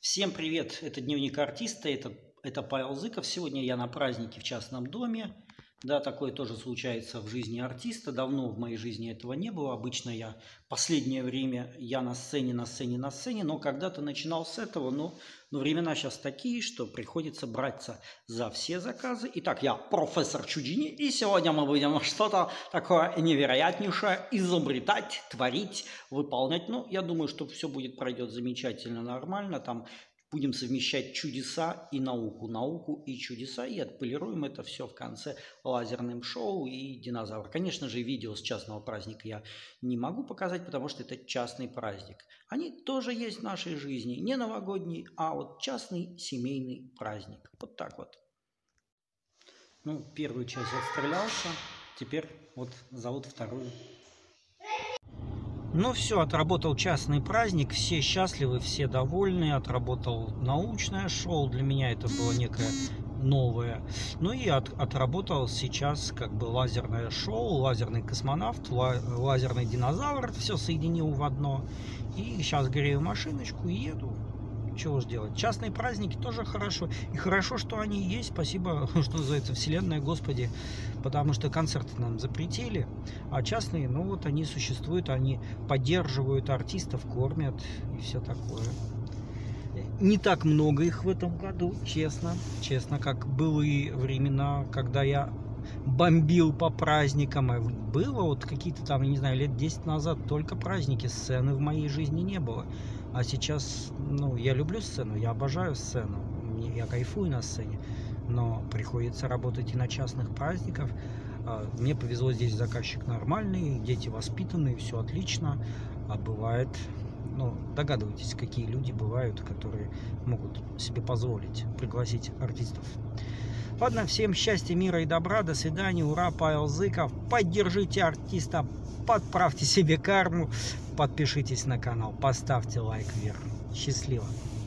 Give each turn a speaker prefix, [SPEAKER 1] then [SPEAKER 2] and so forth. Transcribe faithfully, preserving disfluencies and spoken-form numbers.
[SPEAKER 1] Всем привет! Это дневник артиста, это, это Павел Зыков. Сегодня я на празднике в частном доме. Да, такое тоже случается в жизни артиста. Давно в моей жизни этого не было. Обычно я последнее время я на сцене, на сцене, на сцене. Но когда-то начинал с этого. Но, но времена сейчас такие, что приходится браться за все заказы. Итак, я профессор Чудини. И сегодня мы будем что-то такое невероятнейшее изобретать, творить, выполнять. Ну, я думаю, что все будет пройдет замечательно, нормально. Там будем совмещать чудеса и науку, науку и чудеса, и отполируем это все в конце лазерным шоу и динозавр. Конечно же, видео с частного праздника я не могу показать, потому что это частный праздник. Они тоже есть в нашей жизни, не новогодний, а вот частный семейный праздник. Вот так вот. Ну, первую часть отстрелялся, теперь вот зовут вторую. Ну все, отработал частный праздник, все счастливы, все довольны, отработал научное шоу, для меня это было некое новое. Ну и от, отработал сейчас как бы лазерное шоу, лазерный космонавт, ла, лазерный динозавр, все соединил в одно. И сейчас грею машиночку и еду. Чего уж делать. Частные праздники тоже хорошо. И хорошо, что они есть. Спасибо, что называется, Вселенная, Господи. Потому что концерты нам запретили. А частные, ну вот они существуют. Они поддерживают артистов, кормят и все такое. Не так много их в этом году, честно. Честно, как былые времена, когда я бомбил по праздникам. Было вот какие-то там, не знаю, лет десять назад только праздники, сцены в моей жизни не было. А сейчас, ну, я люблю сцену, я обожаю сцену, я кайфую на сцене, но приходится работать и на частных праздниках. Мне повезло, здесь заказчик нормальный, дети воспитанные, все отлично. А бывает, ну, догадывайтесь, какие люди бывают, которые могут себе позволить пригласить артистов. Ладно, всем счастья, мира и добра, до свидания, ура, Павел Зыков, поддержите артиста, подправьте себе карму, подпишитесь на канал, поставьте лайк вверх. Счастливо!